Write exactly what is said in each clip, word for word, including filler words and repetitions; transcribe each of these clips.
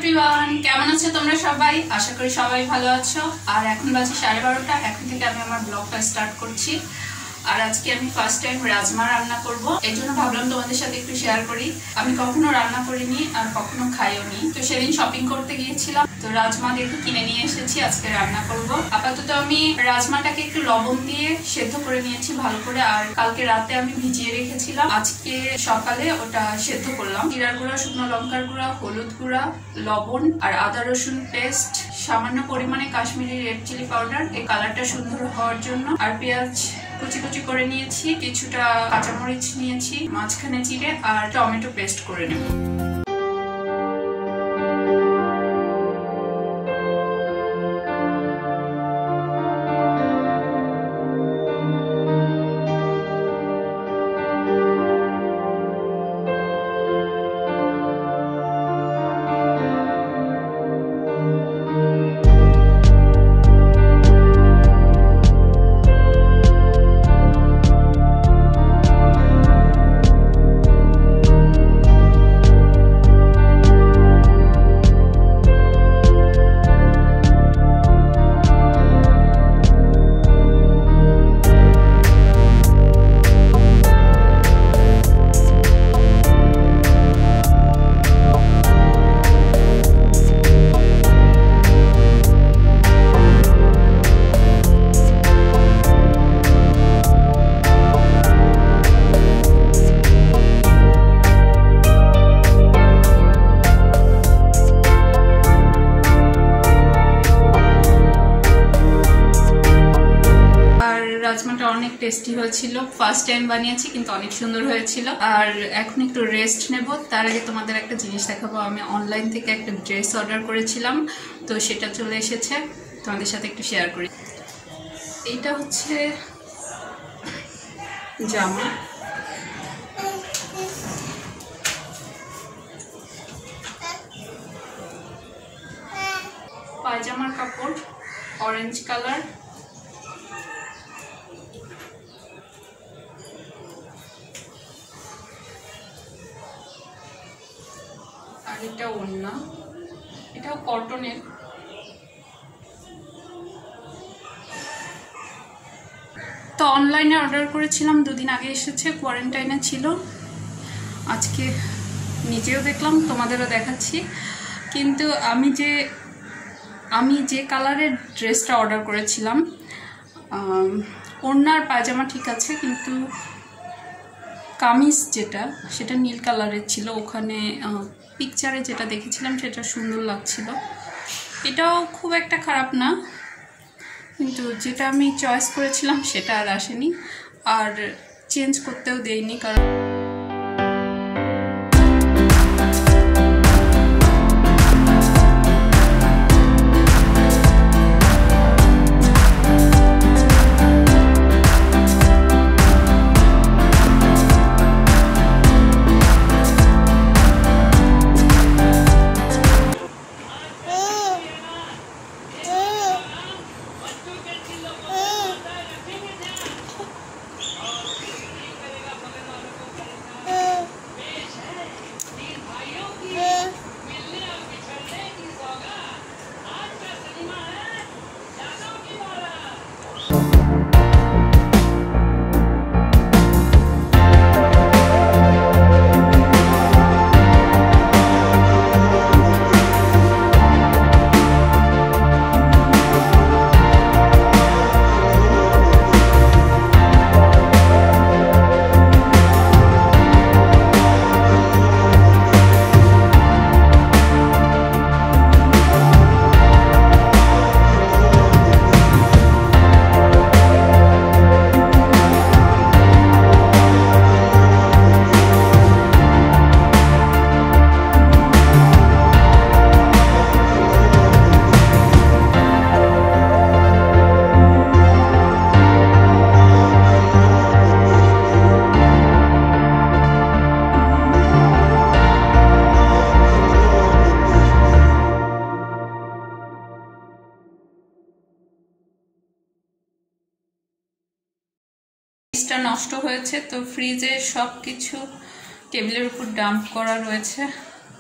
Everyone, কেমন আছো তোমরা সবাই? আশা করি সবাই ভালো আছো। আর এখন বাজে সাড়ে বারোটা। এখন থেকে আমি আমার ব্লগটা স্টার্ট করছি। আর আজকে আমি ফার্স্ট টাইম রাজমা রান্না করব, এই জন্য ভাবলাম তোমাদের সাথে একটু শেয়ার করি। আমি কখনো রান্না করিনি আর কখনো খাইও নি। তো সেদিন শপিং করতে গিয়েছিলাম, তো রাজমা দেখে কিনে নিয়ে এসেছি, আজকে রান্না করব। আপাতত আমি রাজমাটাকে একটু লবণ দিয়ে সেদ্ধ করে নিয়েছি ভালো করে। আর কালকে রাতে আমি ভিজিয়ে রেখেছিলাম, আজকে সকালে ওটা সেদ্ধ করলাম। জিরার গুঁড়া, শুকনো লঙ্কার গুঁড়া, হলুদ গুঁড়া, লবণ আর আদা রসুন পেস্ট, সামান্য পরিমাণে কাশ্মীরি রেড চিলি পাউডার, এই কালারটা সুন্দর হওয়ার জন্য। আর পেঁয়াজ কুচি কুচি করে নিয়েছি, কিছুটা কাঁচামরিচ নিয়েছি মাঝখানে চিড়ে, আর টমেটো পেস্ট করে নেব। রাজমাটা অনেক টেস্টি হয়েছিল, ফার্স্ট টাইম বানিয়েছি কিন্তু অনেক সুন্দর হয়েছিল। আর এখন একটু রেস্ট নেব, তার আগে তোমাদের একটা জিনিস দেখাবো। আমি অনলাইন থেকে একটা ড্রেস অর্ডার করেছিলাম, তো সেটা চলে এসেছে, তোমাদের সাথে একটু শেয়ার করি। এইটা হচ্ছে জামা, পায়জামার কাপড় অরেঞ্জ কালার, আর এটা ওড়না, এটাও কটনের। তো অনলাইনে অর্ডার করেছিলাম, দুদিন আগে এসেছে, কোয়ারেন্টাইনে ছিল। আজকে নিজেও দেখলাম, তোমাদেরও দেখাচ্ছি। কিন্তু আমি যে আমি যে কালারের ড্রেসটা অর্ডার করেছিলাম, ওড়নার পায়জামা ঠিক আছে, কিন্তু কামিজ যেটা সেটা নীল কালারের ছিল। ওখানে পিকচারে যেটা দেখেছিলাম সেটা সুন্দর লাগছিল। এটাও খুব একটা খারাপ না, কিন্তু যেটা আমি চয়েস করেছিলাম সেটা আর আসেনি, আর চেঞ্জ করতেও দেইনি, কারণ ফ্রিজটা নষ্ট হয়েছে, তো ফ্রিজে সব কিছু টেবিলের উপর ডাম্প করা রয়েছে।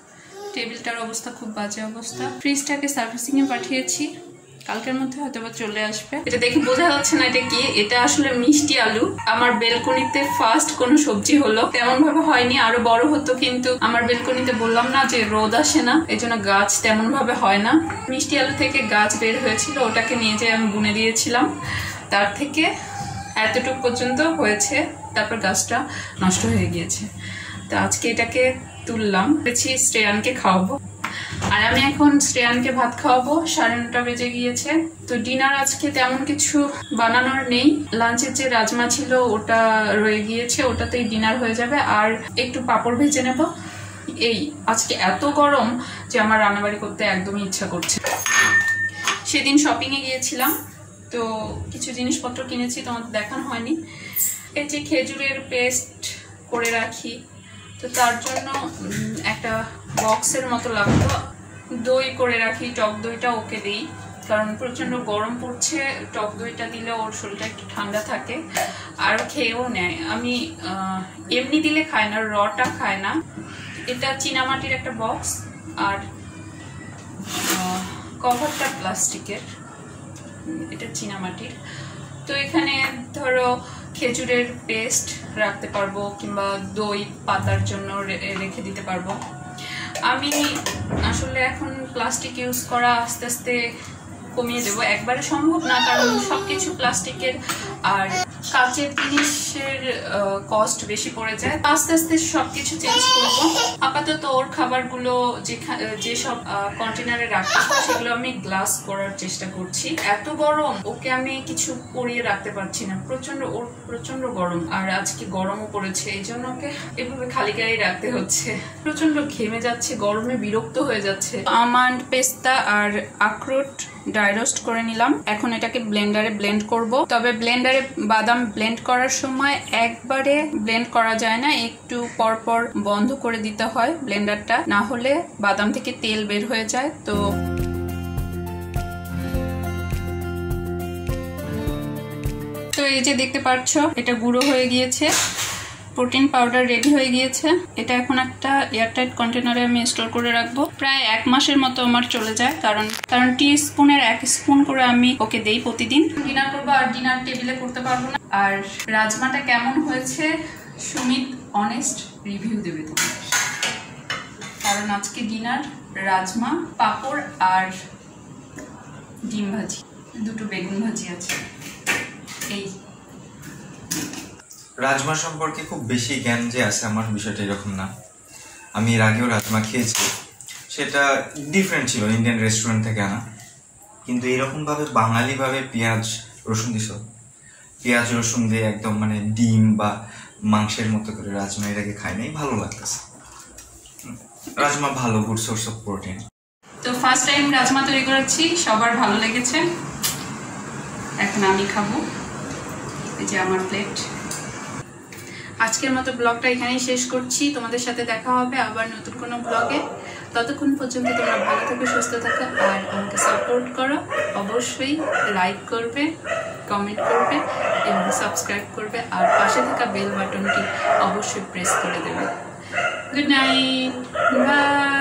টেবিলটার অবস্থা খুব বাজে অবস্থা। ফ্রিজটাকে সার্ভিসিংয়ে পাঠিয়েছি, কালকের মধ্যে হয়তো বা চলে আসবে। এটা দেখে বোঝা যাচ্ছে না এটা কি, এটা আসলে মিষ্টি আলু। আমার বেলকনিতে ফার্স্ট কোনো সবজি হলো, তেমন ভাবে হয়নি, আরো বড় হতো, কিন্তু আমার বেলকনিতে বললাম না যে রোদ আসে না, এই জন্য গাছ তেমন ভাবে হয় না। মিষ্টি আলু থেকে গাছ বের হয়েছিল, ওটাকে নিয়ে যেয়ে আমি বুনে দিয়েছিলাম, তার থেকে এতটুকু পর্যন্ত হয়েছে, তারপর গাছটা নষ্ট হয়ে গিয়েছে। তো আজকে এটাকে তুললাম, পেছি শ্রেয়ানকে খাওয়াবো। আর আমি এখন শ্রেয়ানকে ভাত খাওয়াবো, সাড়ে নটা বেজে গিয়েছে। তো ডিনার আজকে তেমন কিছু বানানোর নেই, লাঞ্চের যে রাজমা ছিল ওটা রয়ে গিয়েছে, ওটাতেই ডিনার হয়ে যাবে। আর একটু পাঁপড় ভেজে নেব। এই আজকে এত গরম যে আমার রান্নাবাড়ি করতে একদমই ইচ্ছা করছে। সেদিন শপিংয়ে গিয়েছিলাম, তো কিছু জিনিসপত্র কিনেছি, তোমাদের দেখানো হয়নি। এই যে খেজুরের পেস্ট করে রাখি, তো তার জন্য একটা বক্সের মতো লাগতো। দই করে রাখি, টক দইটা ওকে দিই, কারণ প্রচণ্ড গরম পড়ছে, টক দইটা দিলে ওর শরীরটা একটু ঠান্ডা থাকে আর খেয়েও নেয়। আমি এমনি দিলে খায় না, রটা খায় না। এটা চীনামাটির একটা বক্স, আর কভারটা প্লাস্টিকের, এটা চীনামাটির। তো এখানে ধরো খেজুরের পেস্ট রাখতে পারবো, কিংবা দই পাতার জন্য রেখে দিতে পারবো। আমি আসলে এখন প্লাস্টিক ইউজ করা আস্তে আস্তে কমিয়ে দেবো, একবারে সম্ভব না, কারণ সবকিছু প্লাস্টিকের আর কাচের জিনিসের কস্ট বেশি পড়ে যায়। আস্তে আস্তে সবকিছু চেঞ্জ করবো। আপাতত ওর খাবারগুলো যেসব কন্টেনারে রাখতে হয় সেগুলো আমি গ্লাস করার চেষ্টা করছি। এত গরম, ওকে আমি কিছু পরিয়ে রাখতে পারছি না, প্রচন্ড ওর প্রচন্ড গরম, আর আজকে গরমও পড়েছে, এই জন্য ওকে এভাবে খালি গায়ে রাখতে হচ্ছে। প্রচন্ড ঘেমে যাচ্ছে, গরমে বিরক্ত হয়ে যাচ্ছে। আমন্ড, পেস্তা আর আখরোট ড্রাই রোস্ট করে নিলাম, এখন এটাকে ব্লেন্ডারে ব্লেন্ড করব। তবে ব্লেন্ডারে বাদাম ব্লেন্ড করার সময় একবারে ব্লেন্ড করা যায় না, একটু পরপর বন্ধ করে দিতে হয় ব্লেন্ডারটা, না হলে বাদাম থেকে তেল বের হয়ে যায়। তো তো এই যে দেখতে পাচ্ছ, এটা গুঁড়ো হয়ে গিয়েছে, প্রোটিন পাউডার রেডি হয়ে গিয়েছে। এটা এখন একটা এয়ারটাইট কন্টেনারে আমি স্টোর করে রাখবো, প্রায় এক মাসের মতো আমার চলে যায়, কারণ কারণ টি স্পুনের এক স্পুন করে আমি ওকে দেই প্রতিদিন। ডিনার করবো, আর ডিনার টেবিলে করতে পারবো না। আর রাজমাটা কেমন হয়েছে সুমিত অনেস্ট রিভিউ দেবে তোমার, কারণ আজকে ডিনার রাজমা, পাঁপড় আর ডিম ভাজি, দুটো বেগুন ভাজি আছে। এই রাজমা সম্পর্কে খুব বেশি জ্ঞান যে আছে আমার, বিষয়টা এরকম না। আমি এর আগেও রাজমা খেয়েছি, সেটা ডিফারেন্ট ছিল, ইন্ডিয়ান রেস্টুরেন্ট থেকে আনা, কিন্তু এরকমভাবে বাঙালিভাবে পেঁয়াজ রসুন দিস, পেঁয়াজ রসুন দিয়ে একদম মানে ডিম বা মাংসের মতো করে রাজমা এর আগে খাই নাই, ভালো লাগতেছে। রাজমা ভালো, গুড সোর্স অফ প্রোটিন। তো ফার্স্ট টাইম রাজমা তৈরি করেছি, সবার ভালো লেগেছে। এখন আমি খাবো, এই যে আমার প্লেট। আজকের মতো ব্লগটা এখানেই শেষ করছি, তোমাদের সাথে দেখা হবে আবার নতুন কোনো ব্লগে। ততক্ষণ পর্যন্ত তোমরা ভালো থাকো, সুস্থ থাকো, আর আমাকে সাপোর্ট করো। অবশ্যই লাইক করবে, কমেন্ট করবে এবং সাবস্ক্রাইব করবে, আর পাশে থাকা বেল বাটনটি অবশ্যই প্রেস করে দেবে। Good night, by.